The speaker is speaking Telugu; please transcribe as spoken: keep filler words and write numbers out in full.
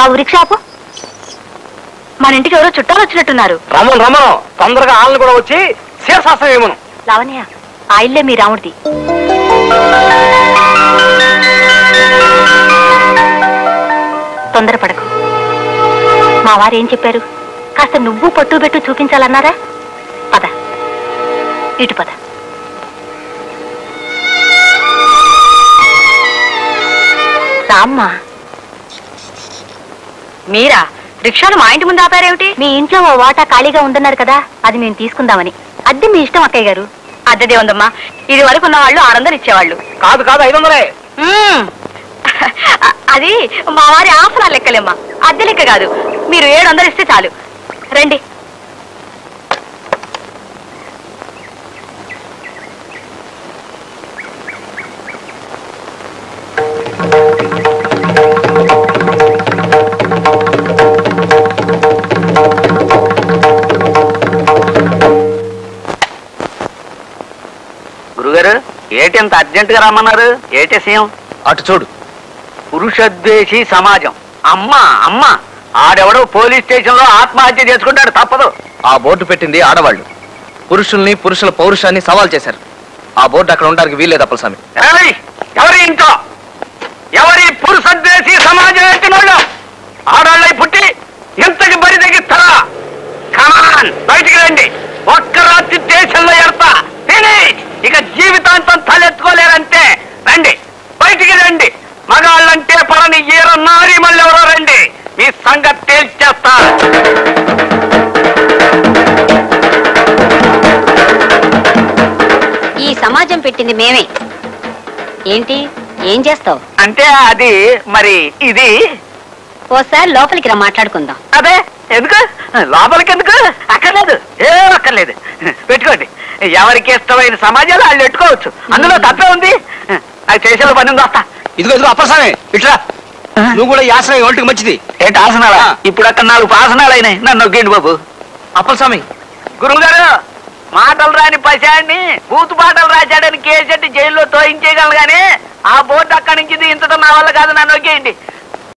బాబు రిక్షాపు, మన ఇంటికి ఎవరో చుట్టాలు వచ్చినట్టున్నారు. రమను రమను తొందరగా ఆళ్ళని కూడా వచ్చి శీర్షాస్త్రం ఏమను. లావణ్య, ఆ ఇల్లే మీ రాముడిది. తొందరపడకు. మా వారు ఏం చెప్పారు? కాస్త నువ్వు పట్టు పెట్టు చూపించాలన్నారా? పద, ఇటు పద. రామ్మా. మీరా రిక్షాను మా ఇంటి ముందు ఆపారేమిటి? మీ ఇంట్లో ఓ వాటా ఖాళీగా ఉందన్నారు కదా, అది మేము తీసుకుందామని. అద్దె మీ ఇష్టం అక్కయ్య గారు. అద్దెదే ఉందమ్మా. ఇది వరకు ఉన్న వాళ్ళు ఆరు వందలు ఇచ్చేవాళ్ళు. కాదు కాదు ఐదు వందలే. అది మా వారి ఆసరా లెక్కలేమ్మా, అద్దె లెక్క కాదు. మీరు ఏడు వందలు ఇస్తే చాలు. రండి. గురుగారు, ఏటి అంత అర్జెంట్ గా రమ్మన్నారు? ఏటే సీఎం? అటు చూడు. పురుషద్వేషి సమాజం. అమ్మా అమ్మ, ఆడెవడో పోలీస్ స్టేషన్ లో ఆత్మహత్య చేసుకుంటాడు, తప్పదు. ఆ బోర్డు పెట్టింది ఆడవాళ్ళు. పురుషుల్ని, పురుషుల పౌరుషాన్ని సవాల్ చేశారు. ఆ బోర్డు అక్కడ ఉండడానికి వీల్లేదు అప్పలస్వామి. ఎవరి ఇంట్లో ఎవరి పురుషద్వేషి సమాజం ఎత్తినోళ్ళు ఆడవాళ్ళై పుట్టి ఇంతకి బరి తగ్గిస్తారా? కమాన్, బయటికి రండి. ఒక్క రాత్రి దేశంలో ఎడతా ఫినిష్. ఇక జీవితాంతం తలెత్తుకోలేరంటే రండి, బయటికి రండి. మగాళ్ళంటే పరని ఈర నారి మళ్ళీ ఎవరో రండి, మీ సంగతి తేల్చేస్తా. ఈ సమాజం పెట్టింది మేమే. ఏంటి, ఏం చేస్తావు? అంటే అది మరి ఇది. ఓసారి లోపలికి రా, మాట్లాడుకుందాం. అదే ఎందుకు లోపలికి ఎందుకు? అక్కర్లేదు, ఏం అక్కర్లేదు. పెట్టుకోండి. ఎవరికి ఇష్టమైన సమాజాలు వాళ్ళు పెట్టుకోవచ్చు, అందులో తప్పే ఉంది. అది చేసేలో పని ఉంది. వస్తా. ఇదిగో ఇదిగో అప్పలస్వామి, ఇట్లా నువ్వు కూడా యాసన ఒంటికి మంచిది. ఏంటి ఆసనాలా? ఇప్పుడు అక్కడ నాలుగు ఆసనాలు అయినాయి, నన్ను నొక్కేండి బాబు. అప్పలస్వామి, గురువు గారు, మాటలు రాని పశాన్ని బూతు పాటలు రాశాడని కేసెట్టి జైల్లో తోయించేయగలను గానీ ఆ బోర్డు అక్కడి నుంచి ఇంతతో నా వల్ల కాదు, నన్ను నొక్కేయండి.